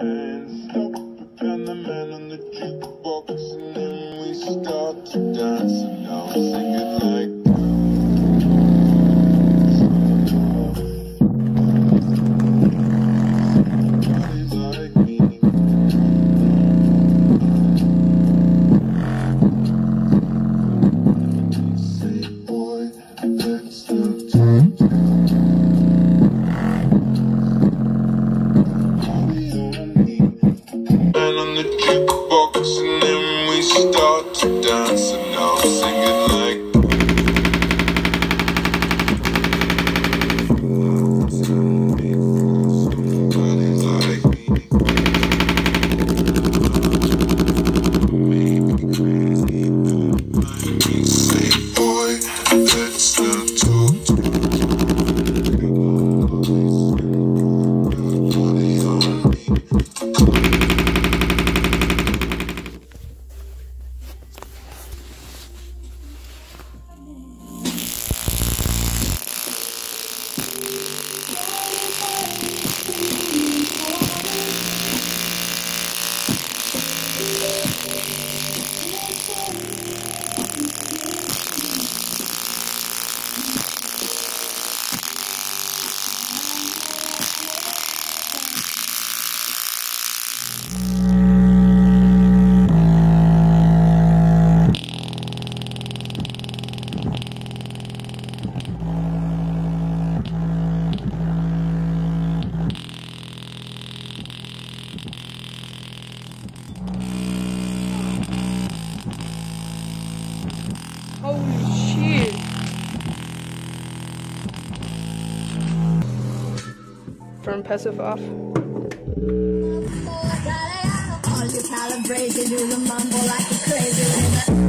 hands up and the man on the jukebox, and then we start to dance, and now I'm singing like somebody's like me. Say, boy, let's not talk. And on the jukebox, and then we start to dance, and now I'm singing like somebody's like me. Say, boy, let's not talk. Somebody's on me. Holy shit. Turn passive off. All you calibrated, do the mumble like a crazy.